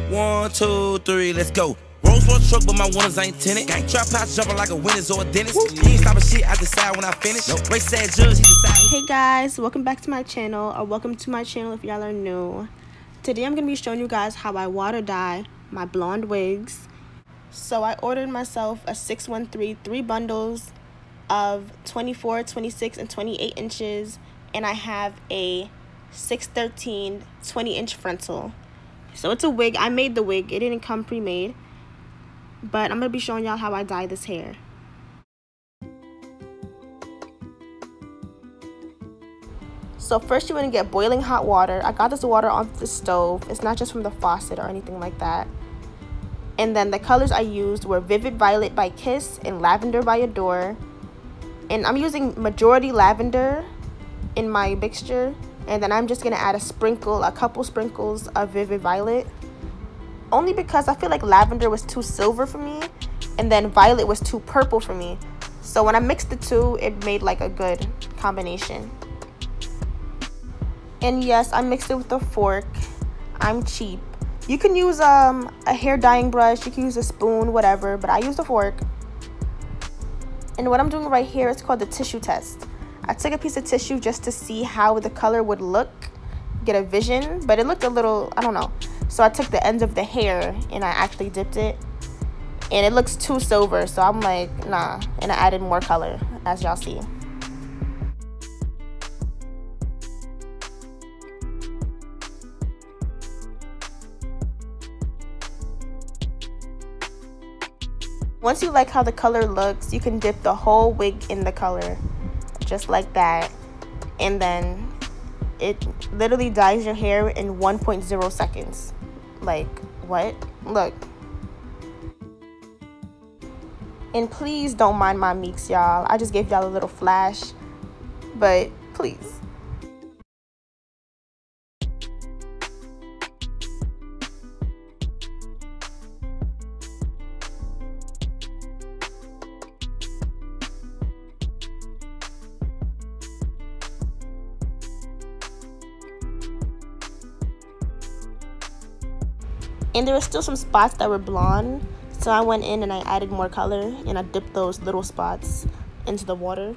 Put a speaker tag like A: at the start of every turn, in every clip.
A: 1, 2, 3, let's go. Rolls Royce truck, but my windows ain't tinted. Trap house jumping like a winner's or a dentist. He ain't stopping shit, I decide when I finish. Race sad judge, he decide.
B: Hey guys, welcome back to my channel, or welcome to my channel if y'all are new. Today I'm going to be showing you guys how I water dye my blonde wigs. So I ordered myself a 613 3 bundles of 24, 26, and 28 inches. And I have a 613 20-inch frontal. So it's a wig. I made the wig. It didn't come pre-made. But I'm going to be showing y'all how I dye this hair. So first you want to get boiling hot water. I got this water off the stove. It's not just from the faucet or anything like that. And then the colors I used were Vivid Violet by Kiss and Lavender by Adore. And I'm using majority lavender in my mixture. And then I'm just going to add a couple sprinkles of Vivid Violet. Only because I feel like lavender was too silver for me. And then violet was too purple for me. So when I mixed the two, it made like a good combination. And yes, I mixed it with a fork. I'm cheap. You can use a hair dyeing brush, you can use a spoon, whatever, but I used a fork. And what I'm doing right here is called the tissue test. I took a piece of tissue just to see how the color would look, get a vision, but it looked a little, I don't know. So I took the ends of the hair and I actually dipped it. And it looks too silver, so I'm like, nah. And I added more color, as y'all see. Once you like how the color looks, you can dip the whole wig in the color, just like that. And then it literally dyes your hair in 1.0 seconds. Like, what? Look. And please don't mind my meeks, y'all. I just gave y'all a little flash, but please. And there were still some spots that were blonde, so I went in and I added more color and I dipped those little spots into the water.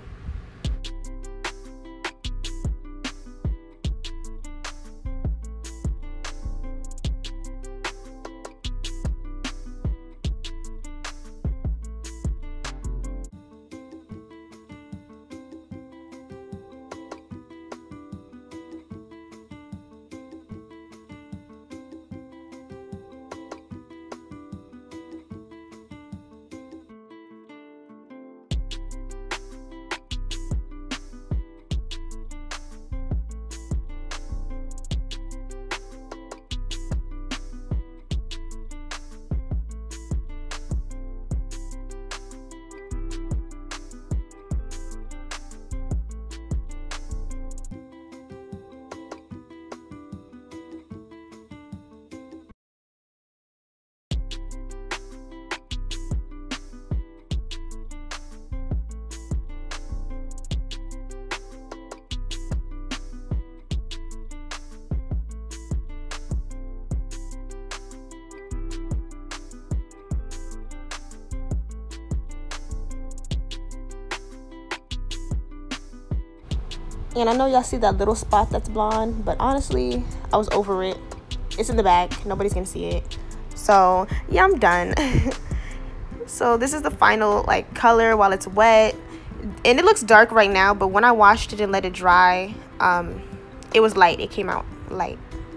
B: And I know y'all see that little spot that's blonde, but honestly, I was over it. It's in the back. Nobody's gonna see it. So, yeah, I'm done. So this is the final like color while it's wet. And it looks dark right now, but when I washed it and let it dry, it was light. It came out light.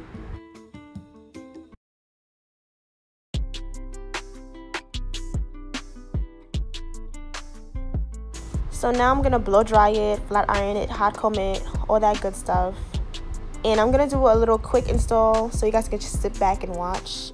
B: So now I'm gonna blow dry it, flat iron it, hot comb it, all that good stuff. And I'm gonna do a little quick install so you guys can just sit back and watch.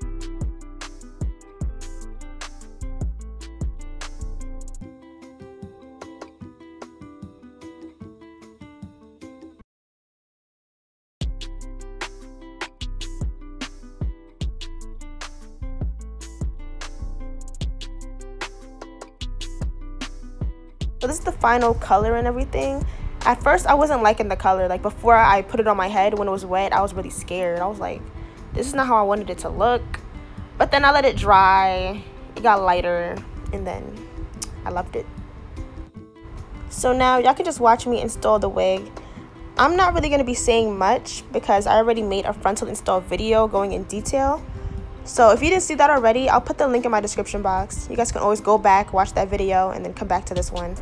B: So this is the final color and everything. At first I wasn't liking the color. Like before I put it on my head when it was wet, I was really scared. I was like, This is not how I wanted it to look. But then I let it dry. It got lighter. And then I loved it. So now y'all can just watch me install the wig. I'm not really going to be saying much because I already made a frontal install video going in detail. So if you didn't see that already, I'll put the link in my description box. You guys can always go back, watch that video, and then come back to this one.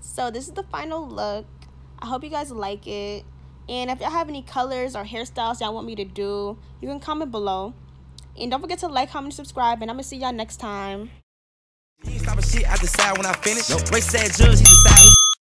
B: So this is the final look. I hope you guys like it. And if y'all have any colors or hairstyles y'all want me to do, you can comment below. And don't forget to like, comment, subscribe, and I'm gonna see y'all next time.
A: He ain't stopping shit, I decide when I finish. Nope. Ray said judge, he decide who